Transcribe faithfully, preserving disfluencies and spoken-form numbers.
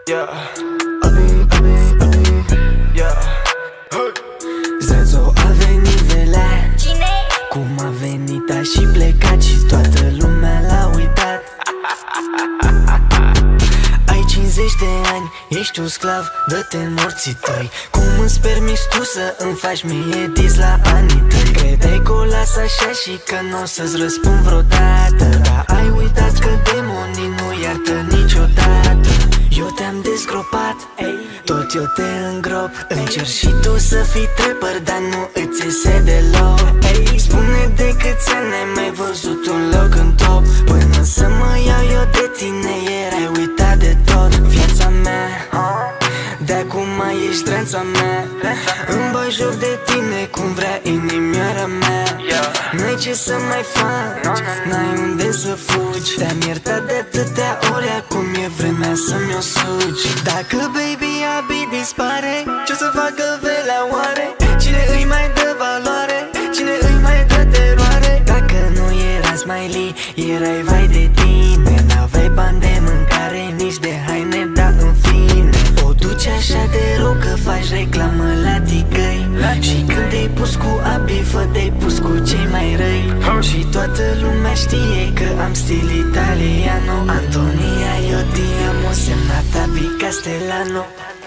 Yeah, Abi, Abi, Abi, yeah. Zățo a venit velea. Cine? Cum a venit a și plecat și toată lumea l-a uitat. Ai cincizeci de ani, ești un sclav, dă-te în morții tăi. Cum îți permiți tu să îmi faci mie dis la anii tăi? Credeai că o las așa și că n-o să-ți răspund vreodată, dar ai uitat că demonii nu iartă niciodată. Eu te-am dezgropat, tot eu te îngrop. Încerci și tu să fii trapper, dar nu îți iese deloc. Spune de câți ani ai mai văzut un loc în top. Până să mă iau eu de tine erai uitat de tot. Viața mea, de-acum ești dreanța mea. Îmi bag joc de tine cum vrea inimioara mea. N-ai ce să mai faci, n-ai unde să fugi. Te-am iertat de atâtea ori, acum e vremea să-mi o sugi. Dacă baby Abi dispare, ce o să facă velea oare? Cine îi mai dă valoare? Cine îi mai dă teroare? Dacă nu era Smiley, erai vai de tine. N-aveai bani de mâncare, nici de haine, dar în fine o duci așa de rău că faci reclamă la ticăi. Și când te-ai pus cu Abi, fă te-ai pus cu cei mai răi. Și toată lumea știe că am stil italiano. Antonia, eu ti amo, semnat Abi Castellano.